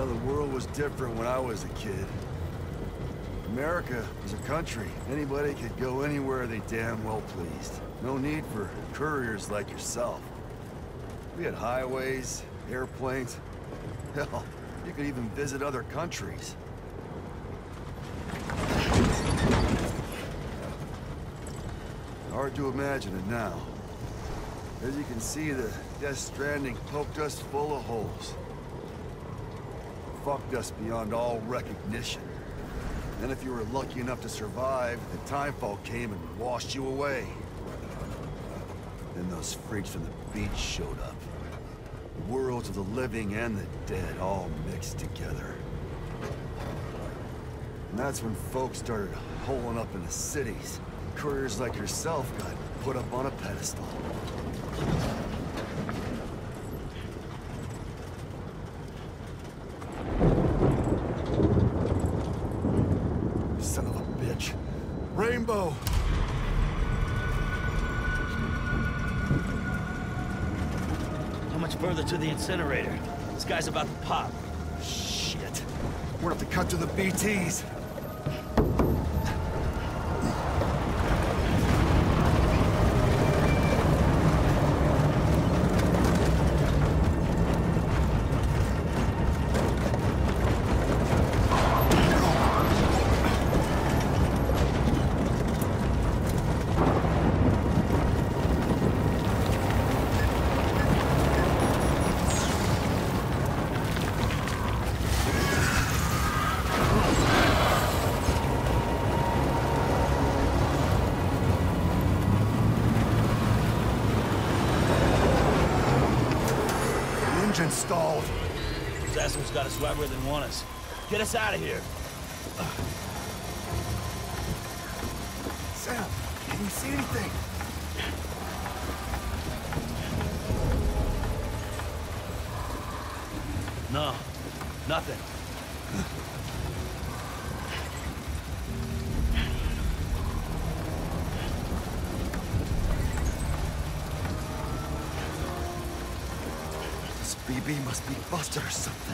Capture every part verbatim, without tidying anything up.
Well, the world was different when I was a kid. America was a country. Anybody could go anywhere they damn well pleased. No need for couriers like yourself. We had highways, airplanes. Hell, you could even visit other countries. Hard to imagine it now. As you can see, the Death Stranding poked us full of holes. Fucked us beyond all recognition. Then if you were lucky enough to survive, the timefall came and washed you away. Then those freaks from the beach showed up. The worlds of the living and the dead all mixed together. And that's when folks started holing up in the cities. Couriers like yourself got put up on a pedestal. Son of a bitch. Rainbow! How much further to the incinerator? This guy's about to pop. Shit. We're gonna have to cut to the B Ts. Installed. Those assholes got us right where they want us. Get us out of here. Sam, can you see anything? No, nothing. B B must be busted or something.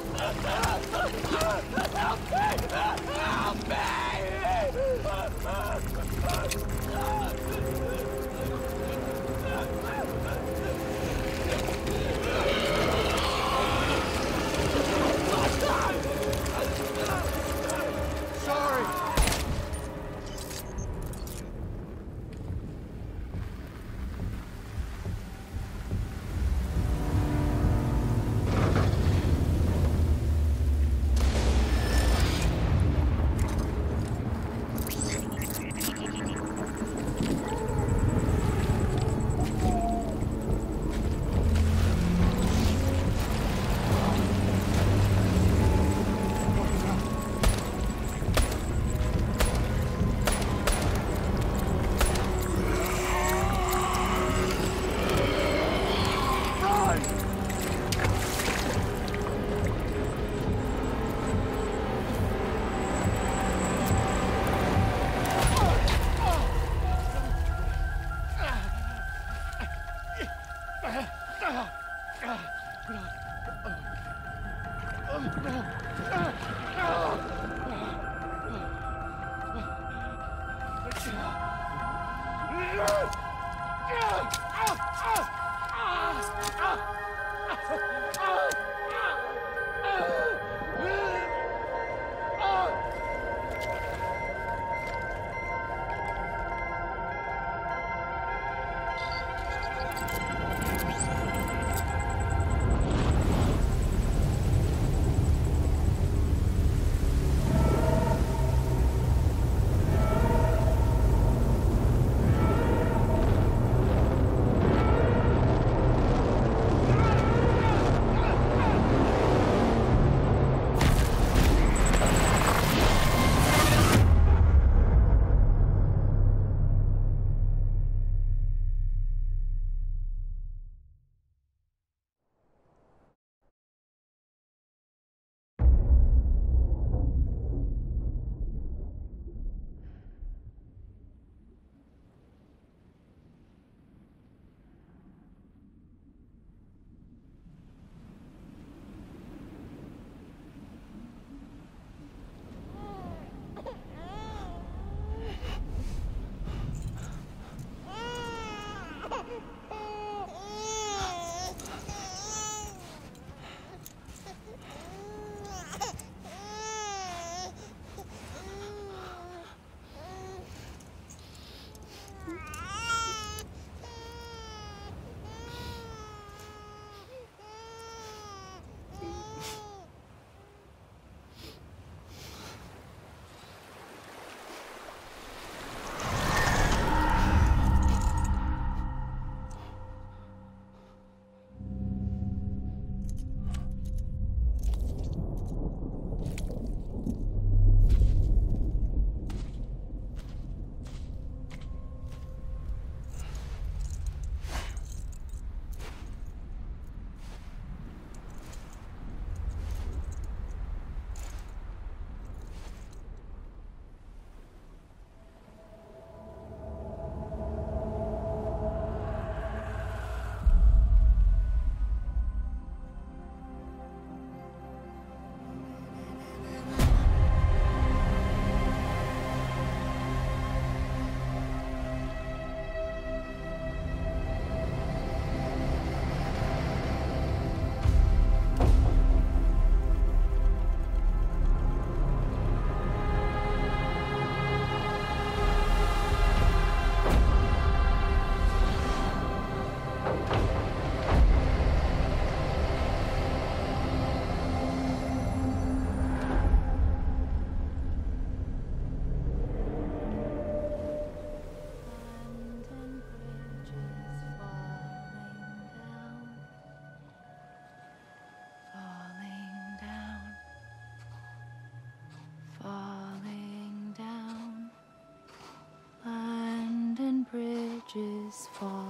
bridges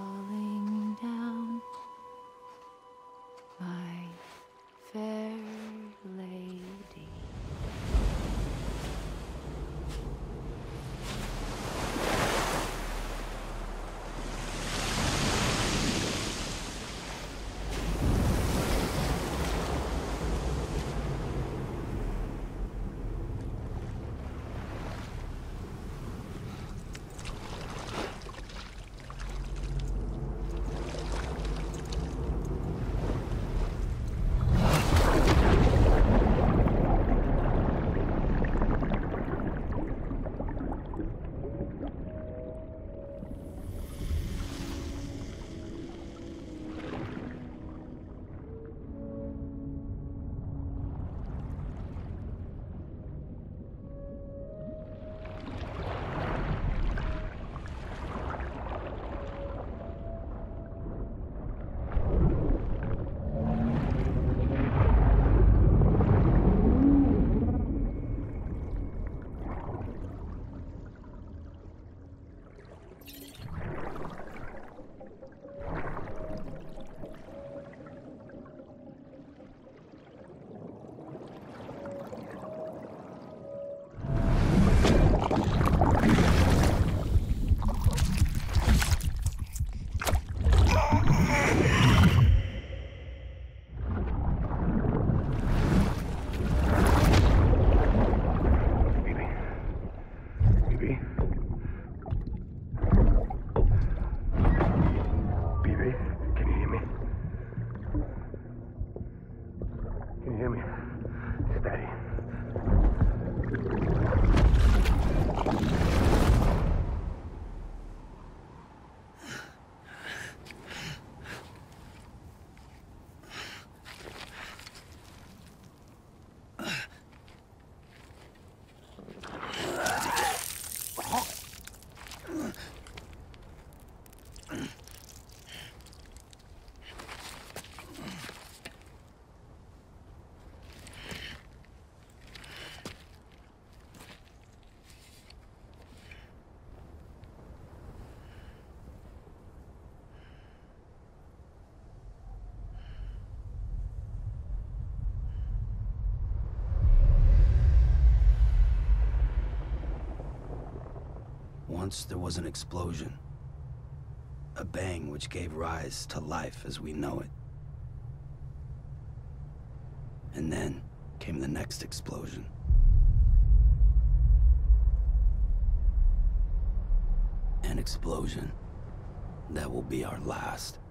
falling down, my fair lady. hear me? Steady. Once there was an explosion. A bang which gave rise to life as we know it. And then came the next explosion. An explosion that will be our last.